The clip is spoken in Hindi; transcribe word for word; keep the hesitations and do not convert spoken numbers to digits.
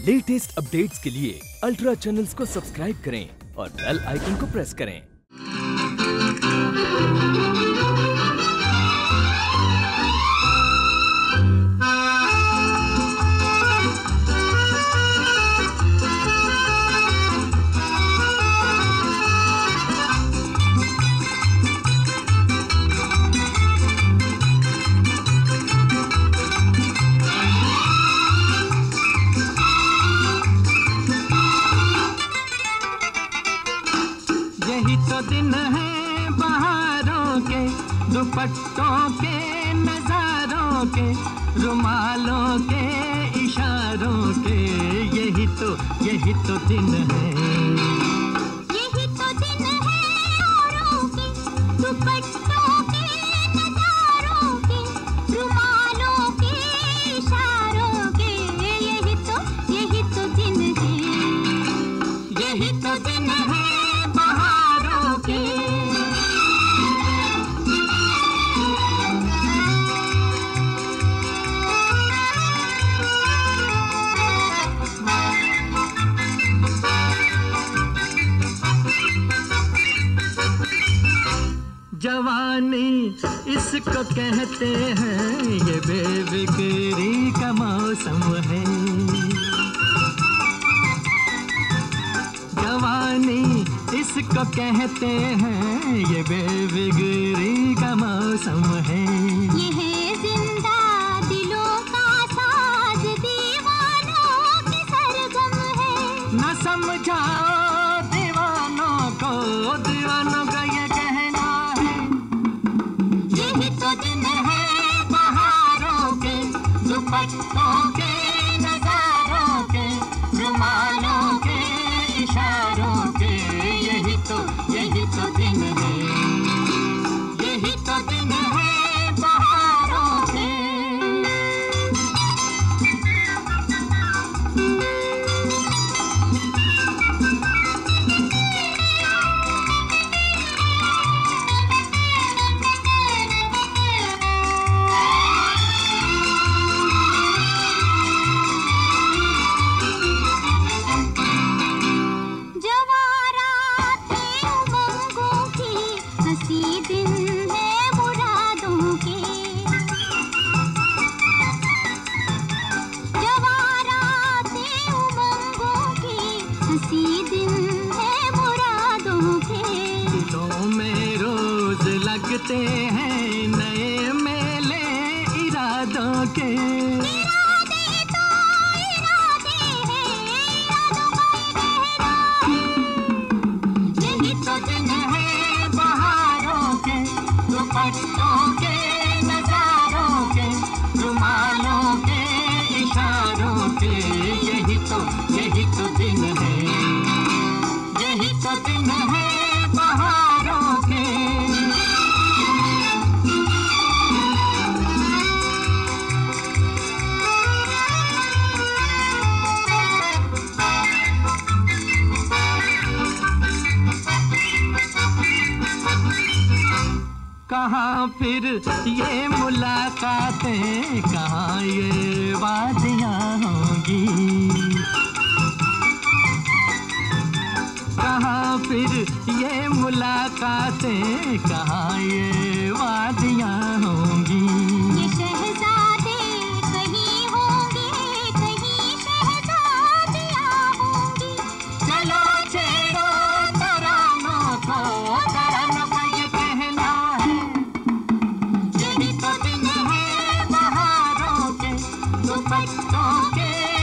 लेटेस्ट अपडेट्स के लिए अल्ट्रा चैनल्स को सब्सक्राइब करें और बेल आइकन को प्रेस करें। यही तो दिन है बहारों के, दुपट्टों के, नजारों के, रुमालों के, इशारों के। यही तो यही तो दिन है, यही तो दिन है औरों के, दुपट्टों के, नजारों के, रुमालों के, इशारों के। यही तो यही तो दिन है, यही तो दिन है बहारों के। जवानी इसको कहते हैं, ये बेफिक्री का मौसम है। जवानी इसको कहते हैं, ये बेफिक्री का मौसम है। ये है जिंदा दिलों का साज, दीवानों की सरगम है। न समझाओ दीवानों को, दीवानों का ये कहना है। यही तो दिन है बहारों के, दुपट्टों के, नजारों के, रुमालों के, इशारों के। यही तो यही तो दिन है, यही तो दिन है बहारों के। हंसी दिन है मुरादों के, जवाराते उमंगों की, हंसी दिन है मुरादों के। दिलों में रोज लगते हैं नए मेले इरादों के। इरादे तो इरादे हैं, इरादों का ये कहना है। यही तो दिन है बहारों के, दुपट्टों के, नजारों के, रुमालों के, इशारों के। यही तो यही तो दिन है, यही तो दिन है बहारों के। कहाँ फिर ये मुलाकातें, कहाँ ये वादियाँ होंगी। कहाँ फिर ये मुलाकातें, कहाँ ये वादियाँ होंगी। ये शहजादे कहीं होंगे, कहीं शहजादियाँ होंगी। चलो छेड़ो तरानों को, तरानों का ये कहना है। यही तो दिन है बहारों के, दुपट्टों के,